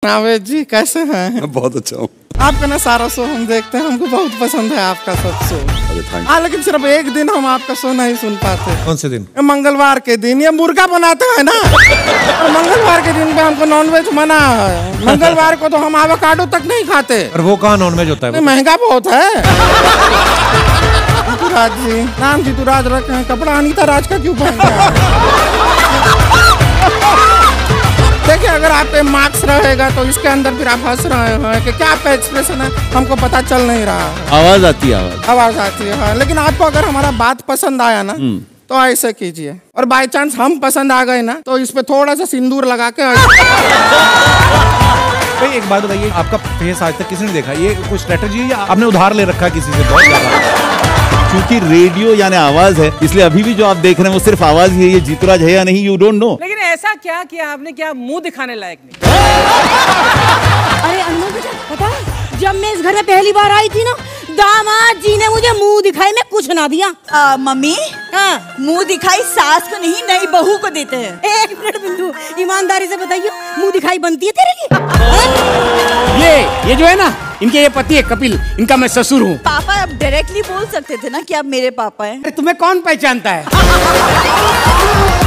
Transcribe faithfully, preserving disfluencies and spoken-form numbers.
नावेद जी कैसे हैं? बहुत अच्छा हूँ। आपका ना सारा शो हम देखते हैं, हमको बहुत पसंद है आपका सब शो। अरे थैंक हाँ, लेकिन सिर्फ एक दिन हम आपका शो नहीं सुन पाते। कौन से दिन? मंगलवार के दिन। ये मुर्गा बनाते हैं ना, और मंगलवार के दिन पे हमको नॉनवेज मना है। मंगलवार को तो हम एवोकाडो तक नहीं खाते। और वो कहाँ नॉनवेज होता है? महंगा बहुत है। जीतूराज जी, नाम जीतूराज रखे हैं, कपड़ा अनीता राज का क्यों पहन रहे हैं? देखिए, अगर आप पे मार्क्स रहेगा तो इसके अंदर फिर आप हंस रहे हैं कि क्या आपका एक्सप्रेशन है, हमको पता चल नहीं रहा है। आवाज आती है, आवाज आवाज आती है, हाँ। लेकिन आपको अगर हमारा बात पसंद आया ना तो ऐसे कीजिए, और बाय चांस हम पसंद आ गए ना तो इस पे थोड़ा सा सिंदूर लगा के भाई एक बात बताइए, आपका फेस आज तक किसी ने देखा? ये कोई स्ट्रेटजी है या आपने उधार ले रखा है किसी से? बहुत ज्यादा। क्योंकि रेडियो यानी आवाज है, इसलिए अभी भी जो आप देख रहे हैं वो सिर्फ आवाज ही है। ये जीतूराज है या नहीं, यू डोंट नो। लेकिन ऐसा क्या किया आपने, क्या मुंह दिखाने लायक नहीं? अरे अनमोल बेटा, पता है जब मैं इस घर में पहली बार आई थी ना, दामाद जी ने मुझे मुंह दिखाई में कुछ ना दिया। आ, मम्मी, हाँ, मुंह दिखाई सास को नहीं, नई बहू को देते हैं। एक मिनट बिंदु, ईमानदारी से बताइए, मुंह दिखाई बनती है तेरे लिए? ये ये जो है ना, इनके ये पति है कपिल, इनका मैं ससुर हूँ। पापा आप डायरेक्टली बोल सकते थे ना कि आप मेरे पापा हैं। तुम्हें कौन पहचानता है?